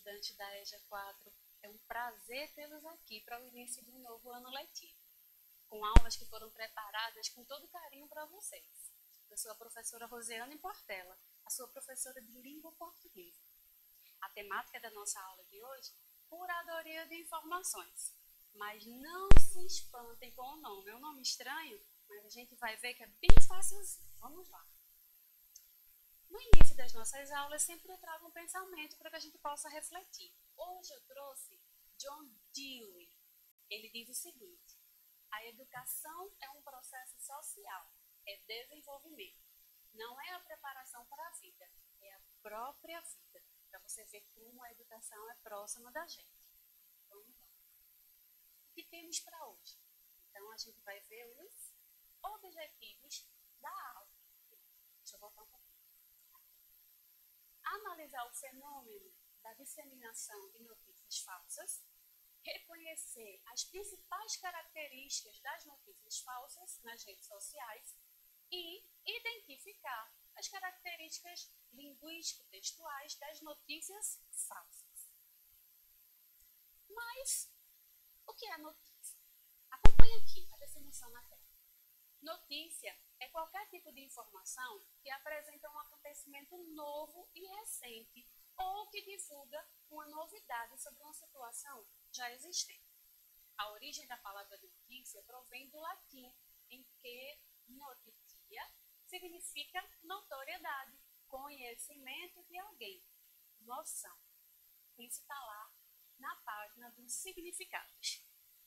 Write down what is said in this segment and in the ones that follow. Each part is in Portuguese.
estudantes da EJA 4. É um prazer tê-los aqui para o início de um novo ano letivo, com aulas que foram preparadas com todo carinho para vocês. Eu sou a professora Rosiane Portela, a sua professora de língua portuguesa. A temática da nossa aula de hoje, curadoria de informações. Mas não se espantem com o nome, é um nome estranho, mas a gente vai ver que é bem fácilzinho. Vamos lá. No início das nossas aulas, sempre eu trago um pensamento para que a gente possa refletir. Hoje eu trouxe John Dewey. Ele diz o seguinte: a educação é um processo social, é desenvolvimento. Não é a preparação para a vida, é a própria vida. Para você ver como a educação é próxima da gente. Vamos lá. O que temos para hoje? Então, a gente vai ver os objetivos da aula. Deixa eu voltar um pouquinho. Analisar o fenômeno da disseminação de notícias falsas, reconhecer as principais características das notícias falsas nas redes sociais e identificar as características linguístico-textuais das notícias falsas. Mas, o que é notícia? Acompanhe aqui a definição na tela. Notícia é qualquer tipo de informação que apresenta um acontecimento novo e recente ou que divulga uma novidade sobre uma situação já existente. A origem da palavra notícia provém do latim, em que notitia significa notoriedade, conhecimento de alguém, noção. Isso está lá na página dos significados.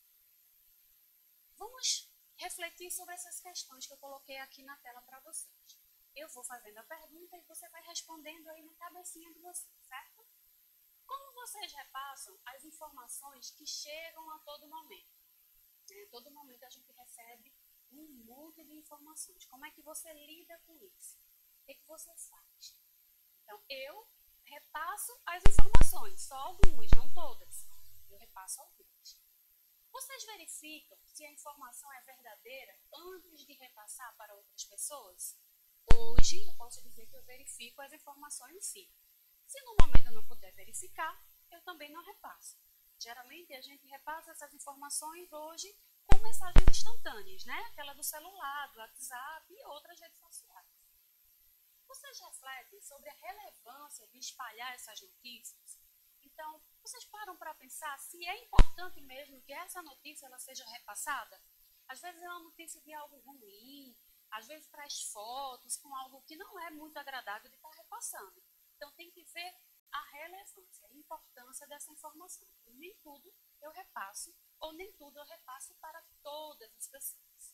Vamos refletir sobre essas questões que eu coloquei aqui na tela para vocês. Eu vou fazendo a pergunta e você vai respondendo aí na cabecinha de vocês, certo? Como vocês repassam as informações que chegam a todo momento? A todo momento a gente recebe um monte de informações. Como é que você lida com isso? O que você faz? Então, eu repasso as informações, só algumas, não todas. Eu repasso algumas. Vocês verificam se a informação é verdadeira antes de repassar para outras pessoas? Hoje, eu posso dizer que eu verifico as informações sim. Se no momento eu não puder verificar, eu também não repasso. Geralmente, a gente repassa essas informações hoje com mensagens instantâneas, né? Aquela do celular, do WhatsApp e outras redes sociais. Vocês refletem sobre a relevância de espalhar essas notícias? Então, vocês param para pensar se é importante mesmo que essa notícia ela seja repassada? Às vezes é uma notícia de algo ruim, às vezes traz fotos com algo que não é muito agradável de estar repassando. Então, tem que ver a relevância, a importância dessa informação. Nem tudo eu repasso, ou nem tudo eu repasso para todas as pessoas.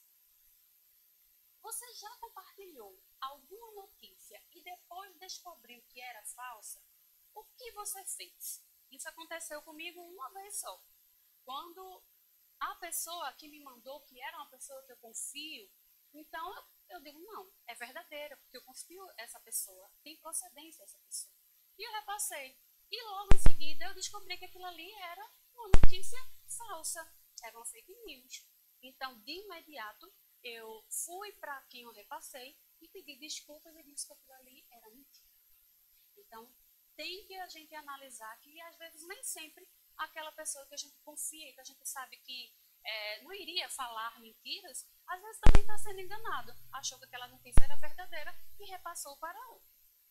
Você já compartilhou alguma notícia e depois descobriu que era falsa? O que você fez? Isso aconteceu comigo uma vez só. Quando a pessoa que me mandou, que era uma pessoa que eu confio, então eu digo, não, é verdadeira, porque eu confio essa pessoa, tem procedência essa pessoa. E eu repassei. E logo em seguida eu descobri que aquilo ali era uma notícia falsa, era uma fake news. Então, de imediato, eu fui para quem eu repassei e pedi desculpas e disse que aquilo ali era mentira. Então, tem que a gente analisar que, às vezes, nem sempre aquela pessoa que a gente confia, que a gente sabe que não iria falar mentiras, às vezes também está sendo enganado. Achou que aquela notícia era verdadeira e repassou para outra.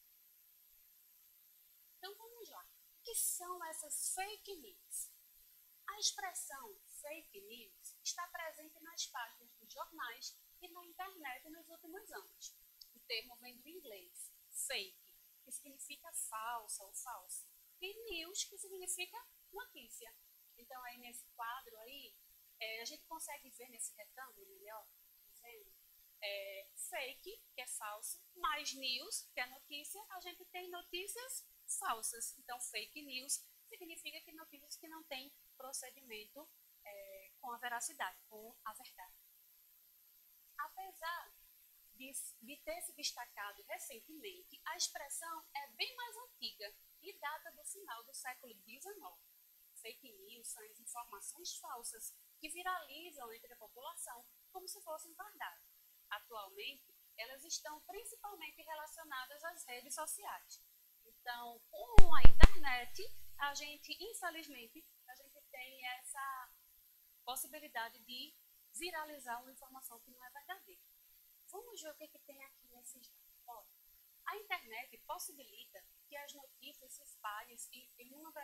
Então, vamos lá. O que são essas fake news? A expressão fake news está presente nas páginas dos jornais e na internet nos últimos anos. O termo vem do inglês, fake, que significa falsa ou falso, e news, que significa notícia. Então, aí nesse quadro aí, a gente consegue ver nesse retângulo melhor, dizendo, fake, que é falso, mais news, que é notícia, a gente tem notícias falsas. Então, fake news significa que notícias que não têm procedimento com a veracidade, com a verdade. Apesar de ter se destacado recentemente, a expressão é bem mais antiga e data do final do século XIX. Fake news são as informações falsas que viralizam entre a população como se fossem verdade. Atualmente, elas estão principalmente relacionadas às redes sociais. Então, com a internet, a infelizmente, a gente tem essa possibilidade de viralizar uma informação que não é verdadeira. Vamos ver o que tem aqui nesses dados. Olha, a internet possibilita que as notícias se espalhem em uma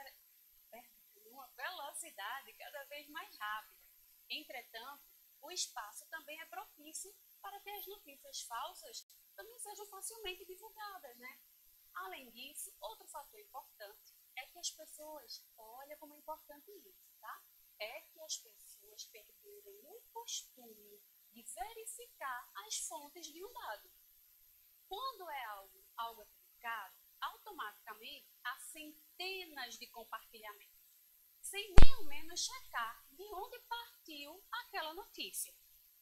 velocidade cada vez mais rápida. Entretanto, o espaço também é propício para que as notícias falsas também sejam facilmente divulgadas, né? Além disso, outro fator importante é que as pessoas, olha como é importante isso, tá? É que as pessoas perderem o costume de verificar as fontes de um dado. Quando é algo equivocado, automaticamente há centenas de compartilhamentos, sem nem ao menos checar de onde partiu aquela notícia.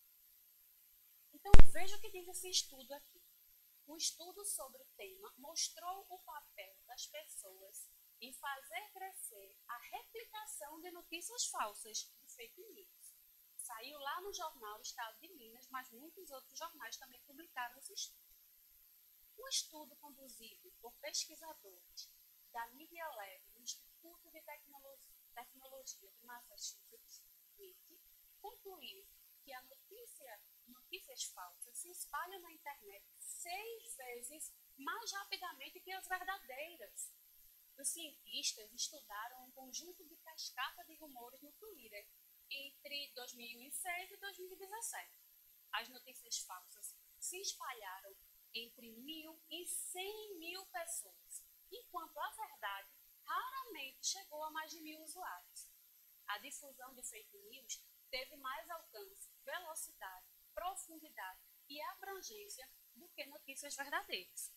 Então, veja o que diz esse estudo aqui. Um estudo sobre o tema mostrou o papel das pessoas em fazer crescer a replicação de notícias falsas, de fake news. Saiu lá no jornal Estado de Minas, mas muitos outros jornais também publicaram esse estudo. Um estudo conduzido por pesquisadores da Media Lab no Instituto de Tecnologia de Massachusetts, MIT, concluiu que a notícias falsas se espalham na internet 6 vezes mais rapidamente que as verdadeiras. Os cientistas estudaram um conjunto de cascata de rumores no Twitter entre 2006 e 2017. As notícias falsas se espalharam entre 1.000 e 100.000 pessoas, enquanto a verdade raramente chegou a mais de 1.000 usuários. A difusão de fake news teve mais alcance, velocidade, profundidade e abrangência do que notícias verdadeiras.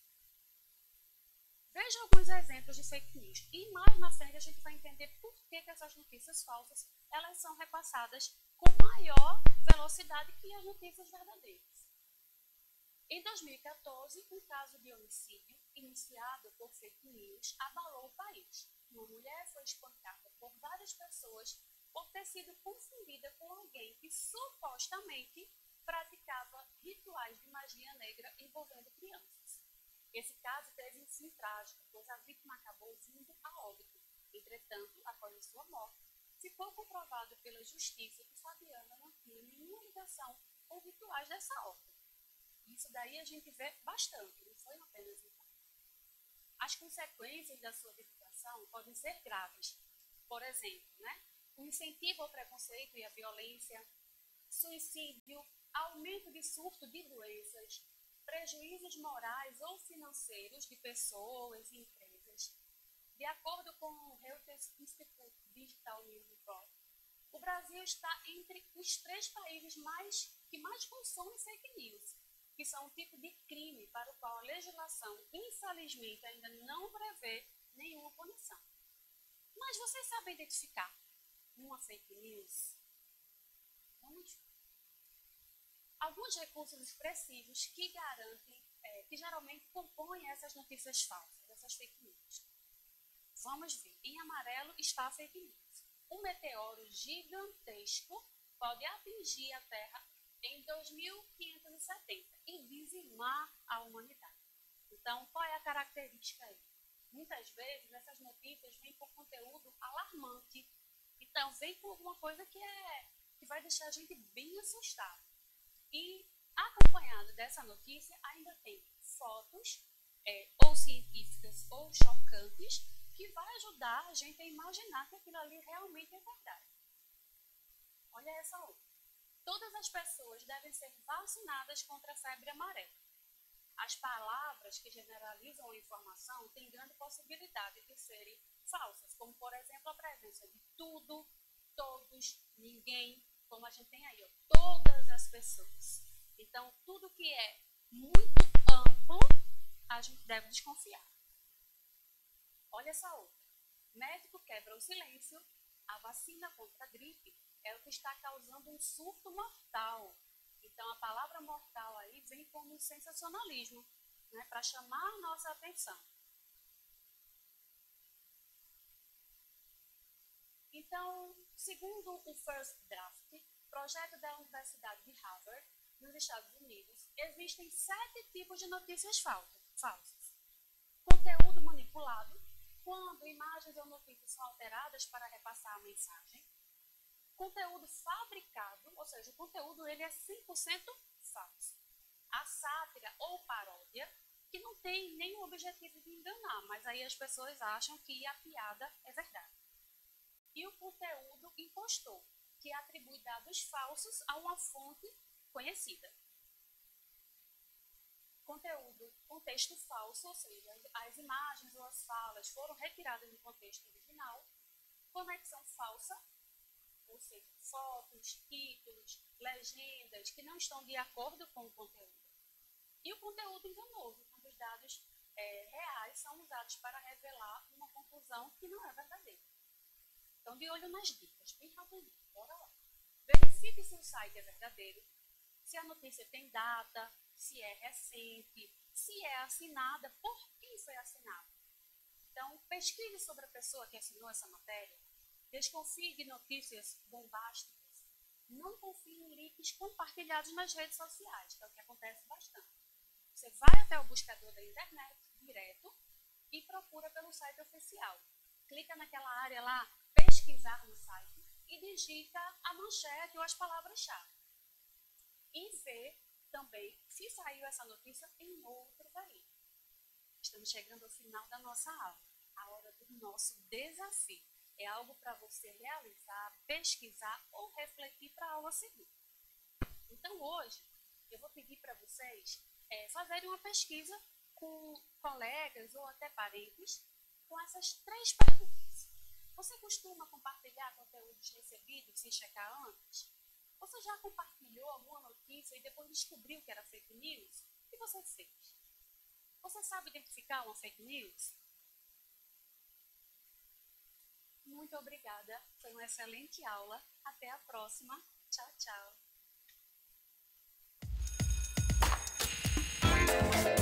Veja alguns exemplos de fake news e mais na frente a gente vai entender por que essas notícias falsas elas são repassadas com maior velocidade que as notícias verdadeiras. Em 2014, um caso de homicídio iniciado por fake news abalou o país. Uma mulher foi espancada por várias pessoas por ter sido confundida com alguém que supostamente praticava rituais de magia negra envolvendo crianças. Esse caso teve um fim trágico, pois a vítima acabou vindo a óbito. Entretanto, após a sua morte, ficou comprovado pela justiça que Fabiana não tinha nenhuma ligação com rituais dessa ordem. Isso daí a gente vê bastante, não foi apenas um caso. As consequências da sua divulgação podem ser graves. Por exemplo, o incentivo ao preconceito e à violência, suicídio, aumento de surto de doenças, prejuízos morais ou financeiros de pessoas e empresas. De acordo com o Reuters Institute Digital News Report, o Brasil está entre os 3 países que mais consomem fake news, que são um tipo de crime para o qual a legislação, infelizmente, ainda não prevê nenhuma punição. Mas vocês sabem identificar uma fake news? Vamos ver. Alguns recursos expressivos que garantem, que geralmente compõem essas notícias falsas, essas fake news. Vamos ver. Em amarelo está a fake news. Um meteoro gigantesco pode atingir a Terra em 2570 e dizimar a humanidade. Então, qual é a característica aí? Muitas vezes essas notícias vêm com conteúdo alarmante. Então, vem com alguma coisa que vai deixar a gente bem assustado. E, acompanhado dessa notícia, ainda tem fotos, ou científicas ou chocantes, que vai ajudar a gente a imaginar que aquilo ali realmente é verdade. Olha essa outra. Todas as pessoas devem ser vacinadas contra a febre amarela. As palavras que generalizam a informação têm grande possibilidade de serem falsas, como, por exemplo, a presença de tudo, todos, ninguém, como a gente tem aí, todas as pessoas. Então, tudo que é muito amplo, a gente deve desconfiar. Olha essa outra. Médico quebra o silêncio. A vacina contra a gripe é o que está causando um surto mortal. Então, a palavra mortal aí vem como um sensacionalismo, para chamar a nossa atenção. Então, segundo o First Draft, projeto da Universidade de Harvard, nos Estados Unidos, existem 7 tipos de notícias falsas. Conteúdo manipulado, quando imagens ou notícias são alteradas para repassar a mensagem. Conteúdo fabricado, ou seja, o conteúdo ele é 100% falso. A sátira ou paródia, que não tem nenhum objetivo de enganar, mas aí as pessoas acham que a piada é verdade. E o conteúdo impostor, que atribui dados falsos a uma fonte conhecida. Contexto falso, ou seja, as imagens ou as falas foram retiradas do contexto original. Conexão falsa, ou seja, fotos, títulos, legendas que não estão de acordo com o conteúdo. E o conteúdo enganoso, quando os dados reais são usados para revelar uma conclusão que não é verdadeira. Então, de olho nas dicas, bem rapidinho, bora lá. Verifique se o site é verdadeiro, se a notícia tem data, se é recente, se é assinada, por quem foi assinada. Então, pesquise sobre a pessoa que assinou essa matéria, desconfie de notícias bombásticas, não confie em links compartilhados nas redes sociais, que é o que acontece bastante. Você vai até o buscador da internet, direto, e procura pelo site oficial. Clica naquela área lá, pesquisar no site, e digita a manchete ou as palavras-chave. E vê também se saiu essa notícia em outro veículo. Estamos chegando ao final da nossa aula, a hora do nosso desafio. É algo para você realizar, pesquisar ou refletir para a aula seguinte. Então, hoje, eu vou pedir para vocês fazerem uma pesquisa com colegas ou até parentes com essas 3 perguntas. Você costuma compartilhar conteúdos recebidos sem checar antes? Você já compartilhou alguma notícia e depois descobriu que era fake news? O que você fez? Você sabe identificar uma fake news? Muito obrigada. Foi uma excelente aula. Até a próxima. Tchau, tchau.